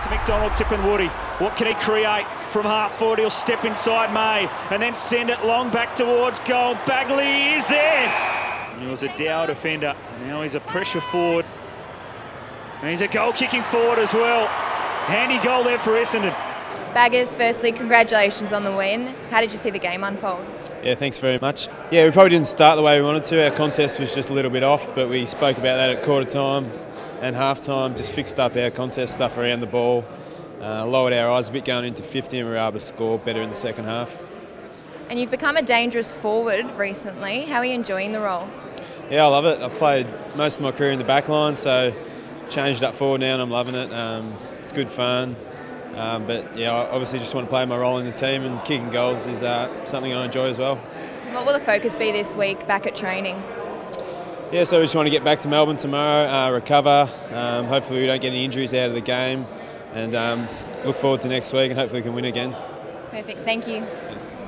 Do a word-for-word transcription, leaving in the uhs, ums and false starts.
to McDonald, tipping Woody. What can he create from half forward? He'll step inside May and then send it long back towards goal. Baguley is there. He was a Dow defender. Now he's a pressure forward. And he's a goal kicking forward as well. Handy goal there for Essendon. Baggers, firstly, congratulations on the win. How did you see the game unfold? Yeah, thanks very much. Yeah, we probably didn't start the way we wanted to. Our contest was just a little bit off, but we spoke about that at quarter time and half time, just fixed up our contest stuff around the ball, uh, lowered our eyes a bit going into fifty, and we were able to score better in the second half. And you've become a dangerous forward recently. How are you enjoying the role? Yeah, I love it. I've played most of my career in the back line, so changed up forward now and I'm loving it. Um, it's good fun. Um, but yeah, I obviously just want to play my role in the team, and kicking goals is uh, something I enjoy as well. What will the focus be this week back at training? Yeah, so we just want to get back to Melbourne tomorrow, uh, recover. Um, hopefully we don't get any injuries out of the game, and um, look forward to next week and hopefully we can win again. Perfect, thank you. Thanks.